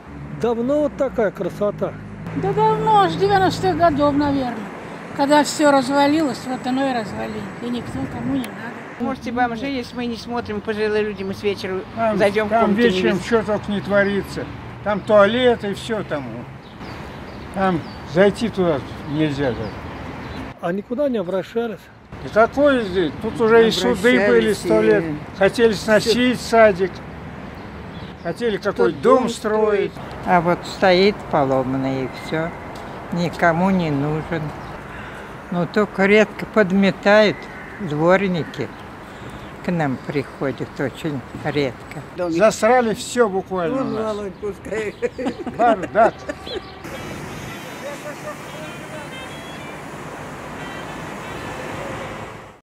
Давно вот такая красота. Да давно, с 90-х годов, наверное. Когда все развалилось, вот оно и развалилось. И никто кому не надо. Можете бомжи, если мы не смотрим, пожилые люди, мы с вечера Там, зайдем в там комнату. вечером что только не творится. Там туалет и все там. Там зайти туда нельзя даже. А никуда не обращались? И такое здесь. Тут уже и суды были 100 лет. Хотели сносить садик. Хотели какой-то дом строить. А вот стоит поломанный и все. Никому не нужен. Но только редко подметают дворники. К нам приходят очень редко. Засрали все буквально у нас. Бардак.